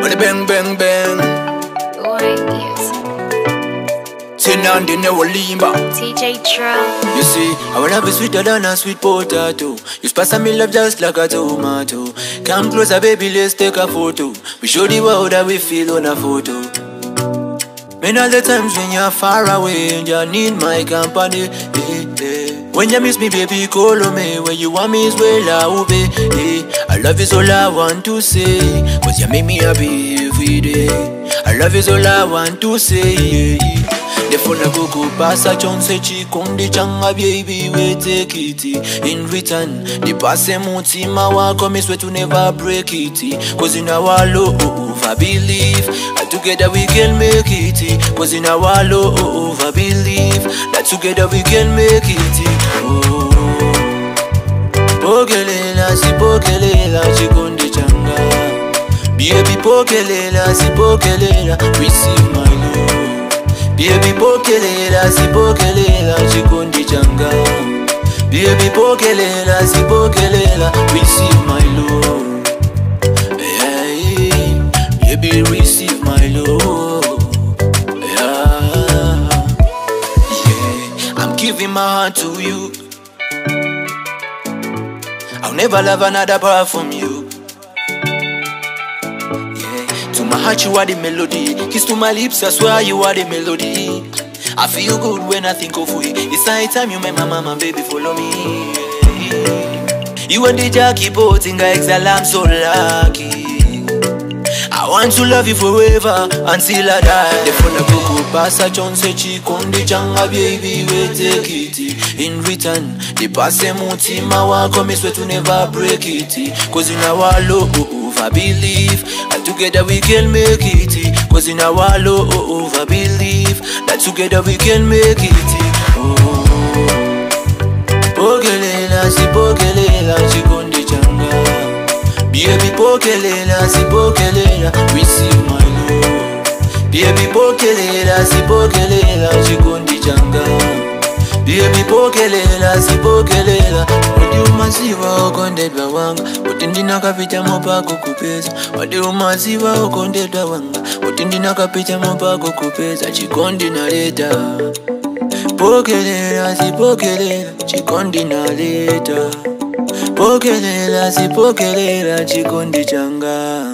Bada bang bang bang. White music. Tin on the Olimba. TJ Trill. You see, our love is sweeter than a sweet potato. You spice me love just like a tomato. Come closer, baby, let's take a photo. We show the world that we feel on a photo. Many all the times when you're far away and you need my company. When you miss me, baby, call me. When you want me is well, I will be. I love is all I want to say, cause you make me happy every day. I love is all I want to say. The phone a go pass a chance chikundi changa baby we take it in return. The pass muti mawa come swear to never break it. Cause in our love I believe together we can make it. Cause in our love I believe that together we can make it. Oh, Pokelela si Pokelela chikundi changa. Baby Pokelela si Pokelela receive my love. Baby Pokelela si Pokelela chikundi changa. Baby Pokelela si Pokelela receive my love. Yeah, baby receive my love. Yeah, yeah. I'm giving my heart to you. I'll never love another apart from you. To my heart you are the melody. Kiss to my lips, I swear you are the melody. I feel good when I think of you. It's high time you met my mama, baby, follow me. You are the Jackie boating, I exile, I'm so lucky. I want to love you forever until I die. The phone a go pass a chance chikundi changa baby we take it in return. The pass muti mawa come swear to never break it. Cause in our love I believe and together we can make it. Cause in our love I believe that together we can make it. Oh, Pokelela si Pokelela chikundi changa. Baby Pokelela si Pokelela receive my love. Baby Pokelela si Pokelela chikundi changa. Baby Pokelela si Pokelela. Wadi umasiva okondedwa wanga. Utindi nakapita mopa kukupeza. Wadi umasiva okondedwa wanga. Utindi nakapita mopa kukupeza. Chikondi naleta. Pokelela si Pokelela chikondi naleta. Pokelela si Pokelela chikondi changa.